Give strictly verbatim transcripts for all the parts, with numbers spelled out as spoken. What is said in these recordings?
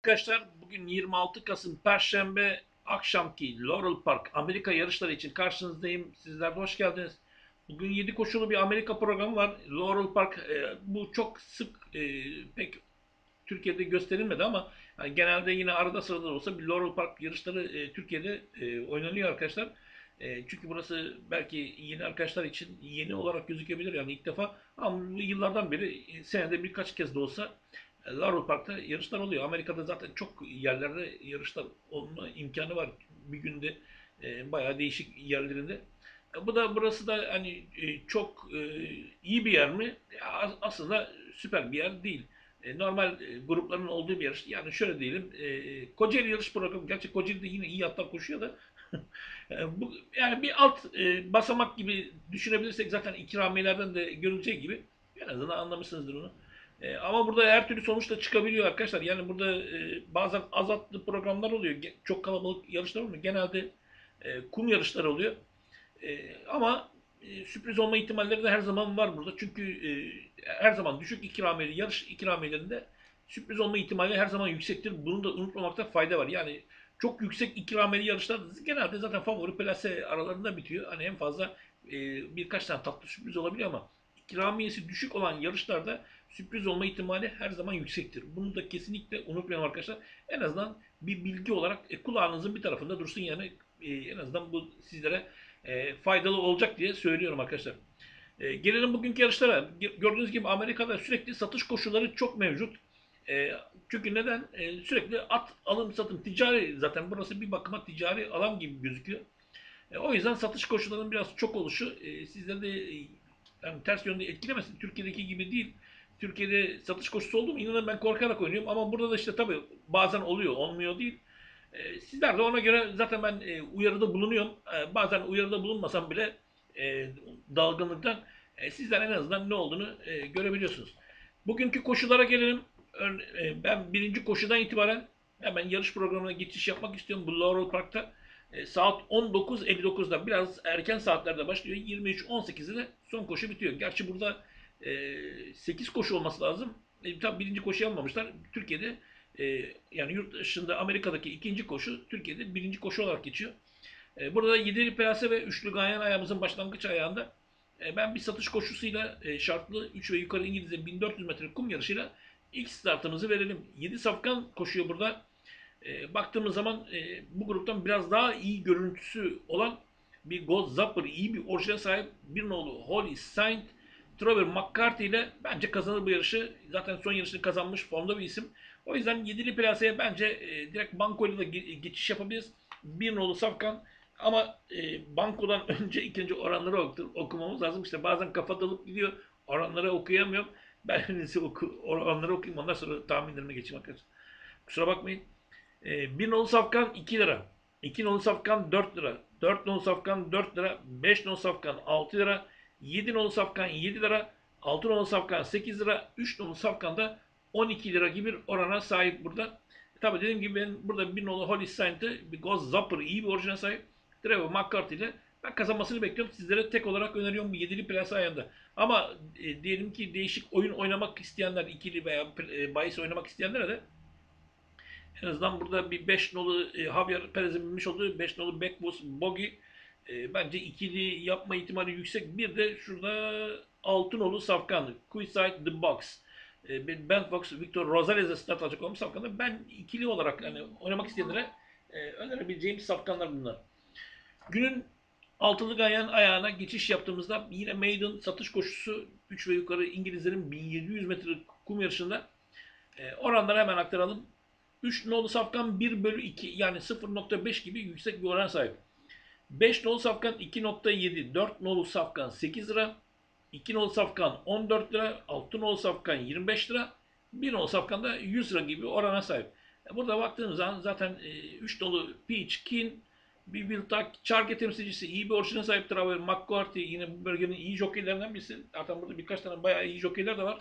Arkadaşlar bugün yirmi altı Kasım Perşembe akşamki Laurel Park Amerika yarışları için karşınızdayım. Sizler de hoş geldiniz. Bugün yedi koşulu bir Amerika programı var. Laurel Park e, bu çok sık e, pek Türkiye'de gösterilmedi ama yani genelde yine arada sırada olsa bir Laurel Park yarışları e, Türkiye'de e, oynanıyor arkadaşlar. E, çünkü burası belki yeni arkadaşlar için yeni olarak gözükebilir yani ilk defa ama bu yıllardan beri e, senede birkaç kez de olsa e, Laurel Park'ta yarışlar oluyor. Amerika'da zaten çok yerlerde yarışlar olma imkanı var. Bir günde e, bayağı değişik yerlerinde. E, bu da burası da hani e, çok e, iyi bir yer mi? Ya, aslında süper bir yer değil. E, normal e, grupların olduğu bir yarış. Yani şöyle diyelim, e, Kocaeli yarış programı. Gerçi Kocaeli'de yine iyi atlar koşuyor da. E, bu, yani bir alt e, basamak gibi düşünebilirsek zaten ikramiyelerden de görüleceği gibi en azından anlamışsınızdır onu. E, ama burada her türlü sonuç da çıkabiliyor arkadaşlar. Yani burada e, bazen az atlı programlar oluyor. Çok kalabalık yarışlar olmuyor. Genelde e, kum yarışları oluyor. E, ama e, sürpriz olma ihtimalleri de her zaman var burada. Çünkü e, her zaman düşük ikramiyeli yarış ikramiyelerinde sürpriz olma ihtimali her zaman yüksektir. Bunu da unutmamakta fayda var. Yani çok yüksek ikramiyeli yarışlar genelde zaten favori plase aralarında bitiyor. Hani en fazla e, birkaç tane tatlı sürpriz olabiliyor ama ikramiyesi düşük olan yarışlarda sürpriz olma ihtimali her zaman yüksektir. Bunu da kesinlikle unutmayalım arkadaşlar. En azından bir bilgi olarak e, kulağınızın bir tarafında dursun yani e, en azından bu sizlere e, faydalı olacak diye söylüyorum arkadaşlar. E, gelelim bugünkü yarışlara. Gördüğünüz gibi Amerika'da sürekli satış koşulları çok mevcut. E, çünkü neden? E, sürekli at alım satım ticari zaten burası bir bakıma ticari alan gibi gözüküyor. E, o yüzden satış koşullarının biraz çok oluşu e, sizleri de e, yani ters yönde etkilemesin. Türkiye'deki gibi değil. Türkiye'de satış koşusu oldu mu inanın ben korkarak oynuyorum ama burada da işte tabii bazen oluyor, olmuyor değil. E, sizler de ona göre zaten ben e, uyarıda bulunuyorum. E, bazen uyarıda bulunmasam bile e, dalgınlıktan e, sizler en azından ne olduğunu e, görebiliyorsunuz. Bugünkü koşulara gelelim. E, ben birinci koşudan itibaren hemen yarış programına geçiş yapmak istiyorum. Bu Laurel Park'ta e, saat on dokuz elli dokuzda biraz erken saatlerde başlıyor. yirmi üç on sekizde de son koşu bitiyor. Gerçi burada e, sekiz koşu olması lazım. E, tabii birinci koşuyu almamışlar. Türkiye'de e, yani yurt dışında Amerika'daki ikinci koşu Türkiye'de birinci koşu olarak geçiyor. E, burada da yedili plase ve üçlü ganyan ayağımızın başlangıç ayağında e, ben bir satış koşusuyla e, şartlı üç ve yukarı İngilizce bin dört yüz metre kum yarışıyla ilk startımızı verelim. yedi safkan koşuyor burada. E, baktığımız zaman e, bu gruptan biraz daha iyi görüntüsü olan bir Gold Zapper, iyi bir orijine sahip bir nolu Holy Saint Trevor McCarthy ile bence kazanır bu yarışı. Zaten son yarışını kazanmış formda bir isim. O yüzden yedili plaseye bence e, direkt banko ile de geçiş yapabiliriz. Bir nolu safkan ama e, bankodan önce ikinci oranları okumamız lazım. İşte bazen kafa dalıp gidiyor. Oranları okuyamıyorum. Ben en iyisi oku, oranları okuyayım. Ondan sonra tahminlerime geçeyim arkadaşlar. Kusura bakmayın. E, bir nolu safkan iki lira. iki nolu safkan dört lira. dört nolu safkan dört lira. beş nolu safkan altı lira. yedi nolu safkan yedi lira. altı nolu safkan sekiz lira. üç nolu safkan da on iki lira gibi bir orana sahip burada. Tabii dediğim gibi ben burada bir nolu Holy Saint'ı bir Ghost Zapper iyi bir orijine sahip. Trevor McCarthy ile ben kazanmasını bekliyorum. Sizlere tek olarak öneriyorum bu yedili plase ayağında. Ama e, diyelim ki değişik oyun oynamak isteyenler, ikili veya e, bahis oynamak isteyenlere de en azından burada bir beş nolu e, Javier Perez'in binmiş olduğu beş nolu Backbus Bogey e, bence ikili yapma ihtimali yüksek. Bir de şurada altı nolu Safkan. Quichtside The Box. E, Ben Fox, Victor Rosales'e start alacak olan Safkan'da ben ikili olarak yani oynamak isteyenlere e, önerebileceğim Safkanlar bunlar. Günün altılı ganyan ayağına geçiş yaptığımızda yine maiden satış koşusu üç ve yukarı İngilizlerin bin yedi yüz metre kum yarışında e, oranları hemen aktaralım. üç nolu safkan bir bölü iki yani sıfır nokta beş gibi yüksek bir oran sahip. beş nolu safkan iki nokta yedi, dört nolu safkan sekiz lira, iki nolu safkan on dört lira, altı nolu safkan yirmi beş lira, bir nolu safkan da yüz lira gibi orana sahip. Burada baktığımız zaman zaten üç nolu Peach Kin, bir Wiltak, Çarke temsilcisi iyi bir orijine sahip Trevor McCarthy yine bu bölgenin iyi jokeylerinden birisi. Zaten burada birkaç tane bayağı iyi jokeyler de var.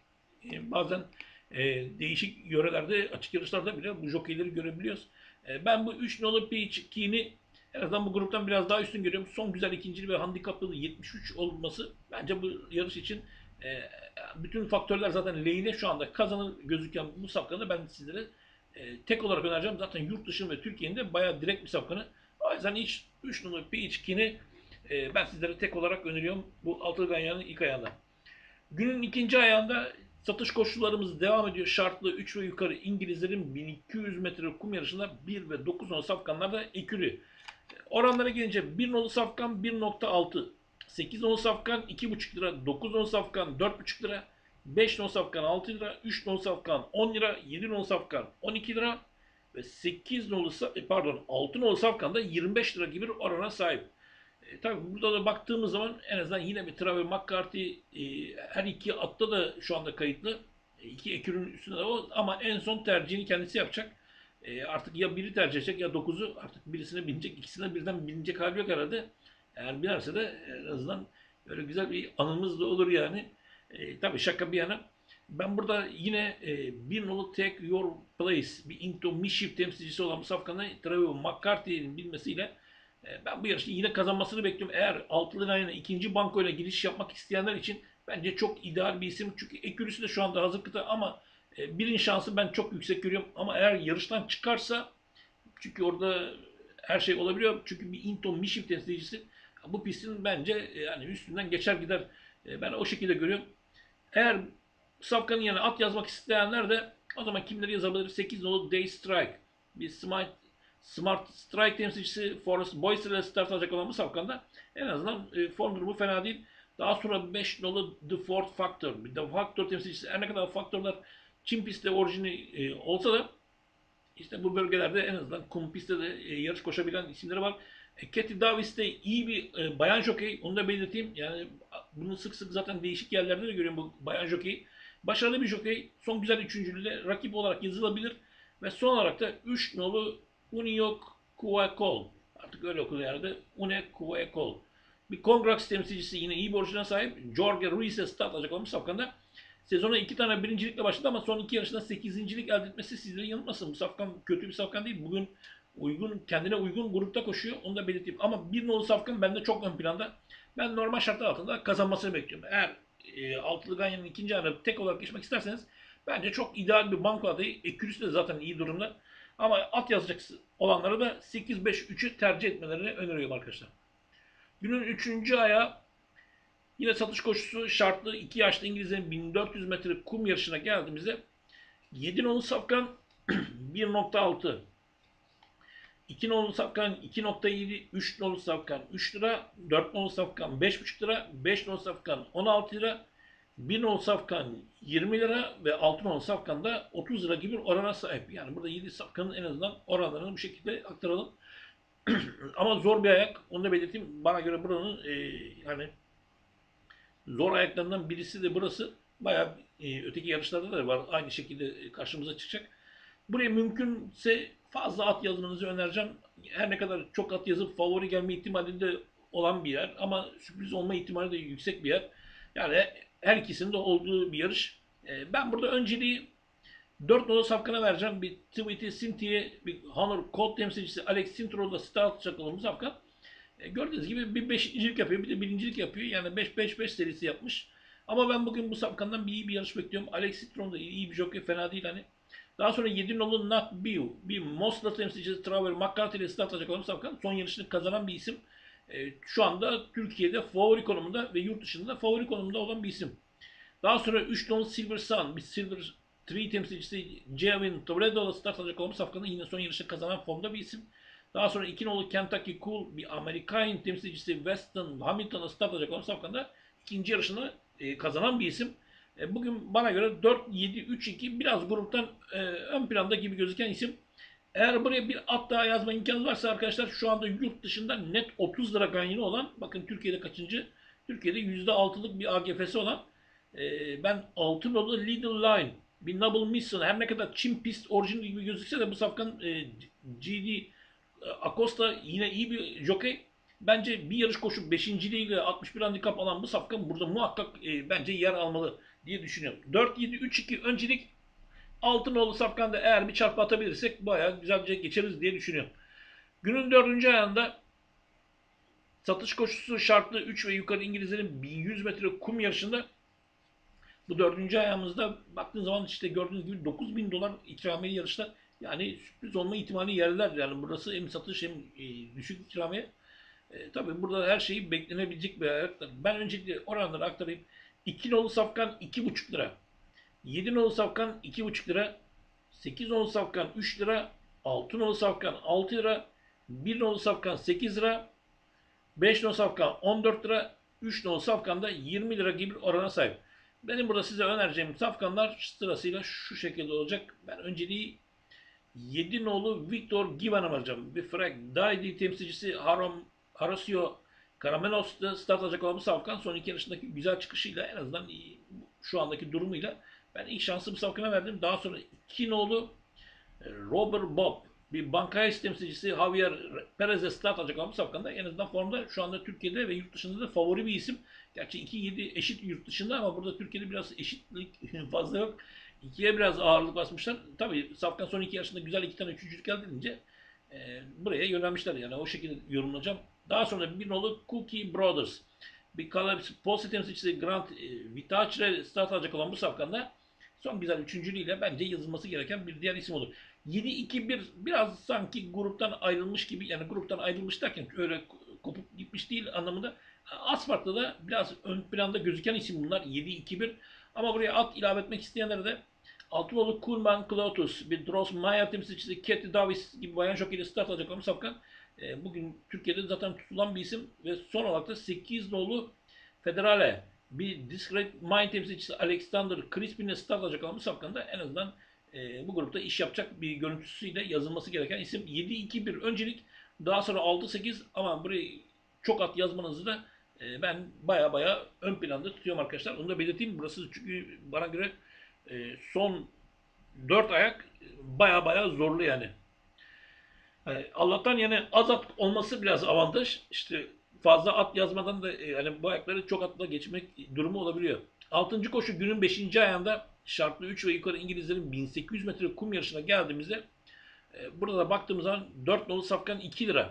Bazen e, değişik yörelerde, açık yarışlarda bile bu jokeyleri görebiliyoruz. E, ben bu üç nolu Peach Keen'i en azından bu gruptan biraz daha üstün görüyorum. Son güzel ikincili ve handikaplı yetmiş üç olması bence bu yarış için e, bütün faktörler zaten lehine şu anda kazanır gözüken bu safkanı ben sizlere E, tek olarak önereceğim. Zaten yurt dışı ve Türkiye'nin de bayağı direkt bir safkanı. O yüzden hiç üç numaralı P-İçkini e, ben sizlere tek olarak öneriyorum. Bu altılı ganyanın ilk ayağında. Günün ikinci ayağında satış koşullarımız devam ediyor. Şartlı üç ve yukarı İngilizlerin bin iki yüz metre kum yarışında bir ve dokuz nolu safkanlarda ekürü. Oranlara gelince bir nolu safkan bir nokta altı, sekiz nolu safkan iki buçuk lira, dokuz nolu safkan dört buçuk lira, beş nolu safkan altı lira, üç nolu safkan on lira, yedi nolu safkan on iki lira ve sekiz nolu pardon altı nolu safkan da yirmi beş lira gibi bir orana sahip. E, tabii burada da baktığımız zaman en azından yine bir Travis McCarthy e, her iki atta da şu anda kayıtlı. E, iki ekürün üstünde de o ama en son tercihini kendisi yapacak. E, artık ya biri tercih edecek ya dokuzu artık birisine binecek. İkisine birden binecek hali yok herhalde. Eğer binerse de en azından böyle güzel bir anımız da olur yani. E, tabii şaka bir yana. Ben burada yine e, bir nolu Take Your Place bir Into Mischief temsilcisi olan bu safkanı Travis McCarthy'nin bilmesiyle ben bu yarışı yine kazanmasını bekliyorum. Eğer altılı ayına ikinci bankoyla giriş yapmak isteyenler için bence çok ideal bir isim. Çünkü ekürüsü de şu anda hazır kıta ama birin şansı ben çok yüksek görüyorum. Ama eğer yarıştan çıkarsa çünkü orada her şey olabiliyor. Çünkü bir Into Mischief temsilcisi bu pistin bence yani üstünden geçer gider. Ben o şekilde görüyorum. Eğer safkanın yerine at yazmak isteyenler de o zaman kimleri yazabilir? sekiz nolu Day Strike. Bir Smite Smart Strike temsilcisi Forrest Boyce ile start alacak olan bu safkanda en azından e, form durumu fena değil. Daha sonra beş nolu The Ford Factor. The Factor temsilcisi her ne kadar faktörler Çin pistte orijini e, olsa da işte bu bölgelerde en azından kum pistte de e, yarış koşabilen isimleri var. E, Katie Davis de iyi bir e, bayan jokey. Onu da belirteyim. Yani bunu sık sık zaten değişik yerlerde de görüyorum bu bayan jokeyi. Başarılı bir jokey. Son güzel üçüncülüğüyle rakip olarak yazılabilir. Ve son olarak da üç nolu Unio Kuakol. Artık öyle okunuyor herhalde. Une Kuakol. Bir Congrax temsilcisi yine iyi bir orijine sahip. Jorge Ruiz'e start alacak olmuş safkanda. Sezona iki tane birincilikle başladı ama son iki yarışında sekizincilik elde etmesi sizleri yanıltmasın. Bu safkan kötü bir safkan değil. Bugün uygun, kendine uygun grupta koşuyor. Onu da belirteyim. Ama bir nolu safkan bende çok ön planda. Ben normal şartlar altında kazanmasını bekliyorum. Eğer e, altılı ganyanın ikinci ayına tek olarak geçmek isterseniz bence çok ideal bir banko adayı. Ekürüsü de zaten iyi durumda. Ama at yazacak olanlara da sekiz beş üçü tercih etmelerini öneriyorum arkadaşlar. Günün üçüncü ayağı yine satış koşusu şartlı iki yaşlı İngilizlerin bin dört yüz metre kum yarışına geldiğimizde yedi nolu safkan bir nokta altı, iki nolu safkan iki nokta yedi, üç nolu safkan üç lira, dört nolu safkan beş buçuk lira, beş nolu safkan on altı lira, bir nolu safkan yirmi lira ve altı nolu safkan da otuz lira gibi bir orana sahip. Yani burada yedi safkanın en azından oranlarını bu şekilde aktaralım. Ama zor bir ayak. Onu da belirteyim. Bana göre buranın e, yani zor ayaklarından birisi de burası. Bayağı e, öteki yarışlarda da var. Aynı şekilde karşımıza çıkacak. Buraya mümkünse fazla at yazmanızı önereceğim. Her ne kadar çok at yazıp favori gelme ihtimalinde olan bir yer ama sürpriz olma ihtimali de yüksek bir yer. Yani her ikisinin de olduğu bir yarış. E, ben burada önceliği dört nolu safkana vereceğim. Bir Tweety Simti'ye bir Honor Colt temsilcisi Alex Sintro'da start atacak olan bu safkan. E, gördüğünüz gibi bir beşincilik yapıyor bir de birincilik yapıyor. Yani beş beş beş serisi yapmış. Ama ben bugün bu safkandan bir iyi bir yarış bekliyorum. Alex Cintron da iyi, iyi bir jockey, fena değil hani. Daha sonra yedi nolu Not Biu, bir Mosla temsilcisi Travis McCarthy ile start atacak olan safkan. Son yarışını kazanan bir isim. E, şu anda Türkiye'de favori konumunda ve yurt dışında favori konumunda olan bir isim. Daha sonra üç nolu Silver Sun, bir Silver üç temsilcisi Gavin Toledo ile start alacak olan safkanda yine son yarışı kazanan formda bir isim. Daha sonra iki nolu Kentucky Cool, bir Amerikan temsilcisi Weston Hamilton'a start alacak olan safkanda ikinci yarışını e, kazanan bir isim. E, bugün bana göre dört yedi üç iki biraz gruptan e, ön planda gibi gözüken isim. Eğer buraya bir at daha yazma imkanı varsa arkadaşlar şu anda yurt dışında net otuz lira ganyeni olan, bakın Türkiye'de kaçıncı? Türkiye'de yüzde altılık bir A G F'si olan e, ben altı nolu Little Line, bir Noble Mission, her ne kadar Çin pist orijinal gibi gözükse de bu safkan e, G D Acosta yine iyi bir jockey. Bence bir yarış koşup beşinciliğiyle altmış bir handikap alan bu safkan burada muhakkak e, bence yer almalı diye düşünüyorum. dört yedi üç iki öncelik, altı nolu safkanda eğer bir çarpı atabilirsek bayağı güzelce geçeriz diye düşünüyorum. Günün dördüncü ayında satış koşusu şartlı üç ve yukarı İngilizlerin bin yüz metre kum yarışında bu dördüncü ayağımızda baktığın zaman işte gördüğünüz gibi dokuz bin dolar ikramiyeli yarışta Yani sürpriz olma ihtimali yerler. Yani burası hem satış hem e, düşük ikramiye. E, tabii burada her şeyi beklenebilecek bir hayat. Ben öncelikle oranları aktarayım. iki nolu safkan iki buçuk lira. yedi nolu safkan iki buçuk lira. sekiz nolu safkan üç lira. altı nolu safkan altı lira. bir nolu safkan sekiz lira. beş nolu safkan on dört lira. üç nolu safkan da yirmi lira gibi bir orana sahip. Benim burada size önereceğim safkanlar sırasıyla şu şekilde olacak. Ben önceliği yedi nolu Victor Givan'a varacağım. Bir Frank Daidi temsilcisi Haram, Horacio Karamenos'ta start alacak olan bu safkan son iki yarışındaki güzel çıkışıyla en azından şu andaki durumuyla ben ilk şansı bu safkana verdim. Daha sonra iki nolu Robert Bob bir Bankayes temsilcisi Javier Perez'e start alacak olan bu safkanda en azından formda şu anda Türkiye'de ve yurt dışında da favori bir isim. Gerçi iki yedi eşit yurt dışında ama burada Türkiye'de biraz eşitlik fazla yok. ikiye biraz ağırlık basmışlar. Tabii safkan son iki yarışında güzel iki tane üçüncülük elde edince e, buraya yönelmişler yani o şekilde yorumlayacağım. Daha sonra bir nolu Cookie Brothers. Bir Polsi temsilcisi Grant e, Vitaç'le start alacak olan bu safkanda son güzel üçüncülüğüyle bence yazılması gereken bir diğer isim olur. yedi iki bir biraz sanki gruptan ayrılmış gibi yani gruptan ayrılmış derken öyle kopup gitmiş değil anlamında. Az farklı da biraz ön planda gözüken isim bunlar yedi iki bir ama buraya at ilave etmek isteyenlere de Altınoluk Kulman Clotus, bir Dross Maya temsilcisi Katie Davis gibi bayan jockey ile start alacak olan safkan. E, bugün Türkiye'de zaten tutulan bir isim ve son olarak da sekiz nolu Federale bir Discreet Mind temsilcisi Alexander Crispin ile start alacak olan bu safkan da en azından e, bu grupta iş yapacak bir görüntüsüyle yazılması gereken isim yedi iki bir öncelik daha sonra altı sekiz ama burayı çok at yazmanızı da e, ben baya baya ön planda tutuyorum arkadaşlar. Onu da belirteyim. Burası çünkü bana göre e, son dört ayak baya baya zorlu yani. yani. Allah'tan yani az at olması biraz avantaj. İşte fazla at yazmadan da e, yani bu ayakları çok atla geçmek durumu olabiliyor. Altıncı koşu günün beşinci ayağında şartlı üç ve yukarı İngilizlerin bin sekiz yüz metre kum yarışına geldiğimizde e, burada da baktığımız zaman dört nolu safkan iki lira.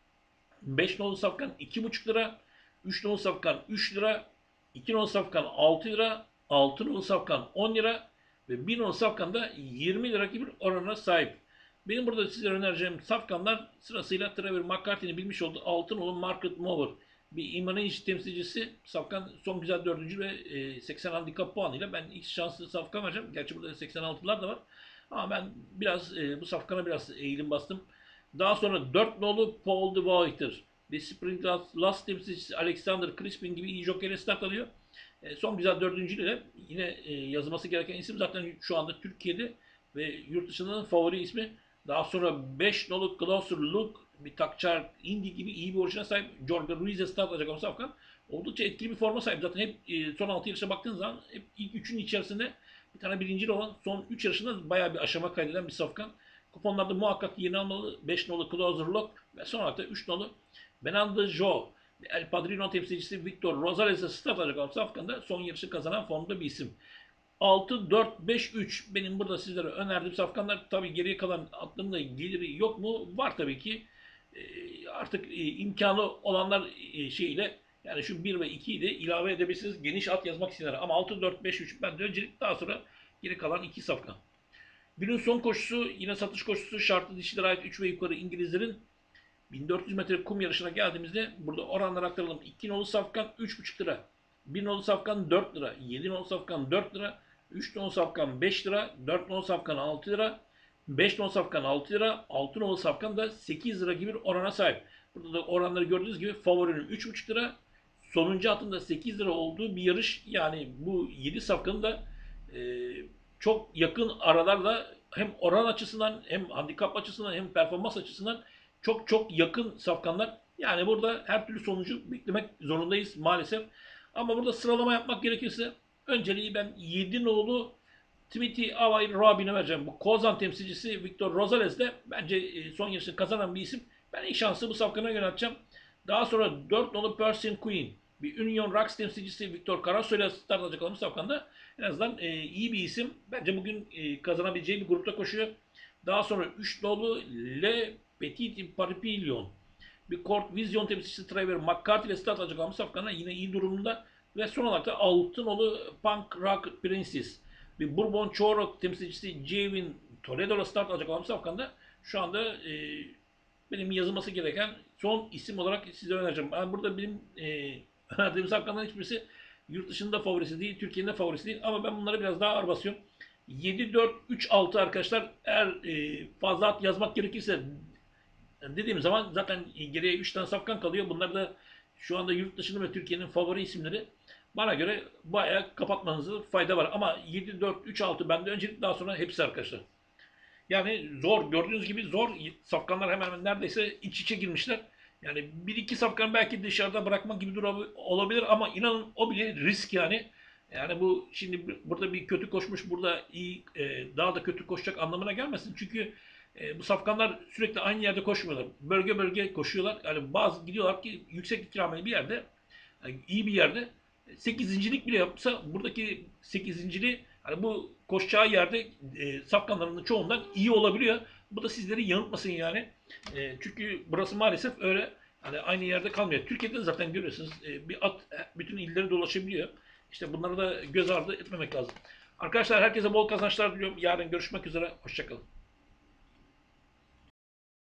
beş nolu safkan iki buçuk lira. üç nolu safkan üç lira. iki nolu safkan altı lira. altı nolu safkan on lira. Ve bir nolu safkan da yirmi lira gibi bir oranına sahip. Benim burada size önereceğim safkanlar sırasıyla Trevor McCarthy'nin bilmiş olduğu altı nolu Market Mover. Bir Immanage temsilcisi safkan son güzel dördüncü ve seksen handikap puanıyla ben ilk şanslı safkan vereceğim. Gerçi burada seksen altılar da var. Ama ben biraz bu safkana biraz eğilim bastım. Daha sonra dört nolu Paul de Waiter. Bir Sprint Last temsilcisi Alexander Crispin gibi iyi jockey'le start alıyor. E, son güzel dördüncüyle yine e, yazılması gereken isim zaten şu anda Türkiye'de ve yurt dışında favori ismi. Daha sonra beş nolu Closer Look bir Takçar Indy gibi iyi bir orijine sahip. Jorge Ruiz'e start alacak ama safkan. Oldukça etkili bir forma sahip. Zaten hep e, son altı yarışa baktığınız zaman hep ilk üçün içerisinde bir tane birincili olan son üç yarışında bayağı bir aşama kaydeden bir safkan. Kuponlarda muhakkak yeni almalı. beş nolu Closer Look ve son olarak da üç nolu Benando Joe. El Padrino temsilcisi Victor Rosales'e start alacak olan safkanda son yarışı kazanan formda bir isim. altı dört beş üç benim burada sizlere önerdiğim safkanlar. Tabi geriye kalan aklımda geliri yok mu? Var tabii ki. E, artık e, imkanı olanlar e, şeyle yani şu bir ve ikiyi de ilave edebilirsiniz. Geniş at yazmak isteyenler. Ama altı dört beş üç ben de öncelik daha sonra geri kalan iki safkan. Günün son koşusu yine satış koşusu şartlı dişilere ait üç ve yukarı İngilizlerin bin dört yüz metre kum yarışına geldiğimizde burada oranlar aktaralım. iki nolu safkan üç buçuk lira. bir nolu safkan dört lira. yedi nolu safkan dört lira. üç nolu safkan beş lira. dört nolu safkan altı lira. beş nolu safkan altı lira. altı nolu safkan da sekiz lira gibi bir orana sahip. Burada da oranları gördüğünüz gibi favorinin üç buçuk lira. Sonuncu atında sekiz lira olduğu bir yarış. Yani bu yedi safkanın da e, çok yakın aralarla hem oran açısından hem handikap açısından hem performans açısından çok çok yakın safkanlar. Yani burada her türlü sonucu beklemek zorundayız maalesef. Ama burada sıralama yapmak gerekirse önceliği ben yedi nolu Timothy Avay Rabin'e vereceğim. Bu Kozan temsilcisi Victor Rosales de bence son yarışını kazanan bir isim. Ben ilk şansı bu safkana yönelteceğim. Daha sonra dört nolu Persian Queen. Bir Union Rocks temsilcisi Victor Carasso ile start alacak olan bu safkanda en azından e, iyi bir isim. Bence bugün e, kazanabileceği bir grupta koşuyor. Daha sonra üç nolu Le Petit Parpillon. Bir Court Vision temsilcisi Trevor McCarthy ile start alacak olan bu safkanda yine iyi durumda. Ve son olarak da altı nolu Punk Rock Princess. Bir Bourbon Chorok temsilcisi Javin Toledo'da start alacak olan Safkan'da şu anda e, benim yazılması gereken son isim olarak size önereceğim. Yani burada benim e, önerdiğim Safkan'ların hiçbirisi yurt dışında favorisi değil, Türkiye'nin de favorisi değil. Ama ben bunlara biraz daha ağır basıyorum. yedi dört üç altı arkadaşlar, eğer e, fazla at yazmak gerekirse dediğim zaman zaten geriye üç tane safkan kalıyor. Bunlar da şu anda yurt dışında ve Türkiye'nin favori isimleri. Bana göre bayağı kapatmanızda fayda var. Ama yedi dört üç altı bende öncelik, daha sonra hepsi arkadaşlar. Yani zor, gördüğünüz gibi zor. Safkanlar hemen hemen neredeyse iç içe girmişler. Yani bir iki safkan belki dışarıda bırakma gibi durum olabilir ama inanın o bile risk yani. Yani bu şimdi burada bir kötü koşmuş, burada iyi e, daha da kötü koşacak anlamına gelmesin. Çünkü e, bu safkanlar sürekli aynı yerde koşmuyorlar. Bölge bölge koşuyorlar. Yani bazı gidiyorlar ki yüksek ikrameli bir yerde, yani iyi bir yerde sekizincilik bile yapsa buradaki sekizinciliği hani bu koşacağı yerde e, safkanlarının çoğundan iyi olabiliyor. Bu da sizleri yanıltmasın yani. E, çünkü burası maalesef öyle. Hani aynı yerde kalmıyor. Türkiye'de zaten görüyorsunuz e, bir at bütün illeri dolaşabiliyor. İşte bunları da göz ardı etmemek lazım. Arkadaşlar herkese bol kazançlar diliyorum. Yarın görüşmek üzere. Hoşçakalın.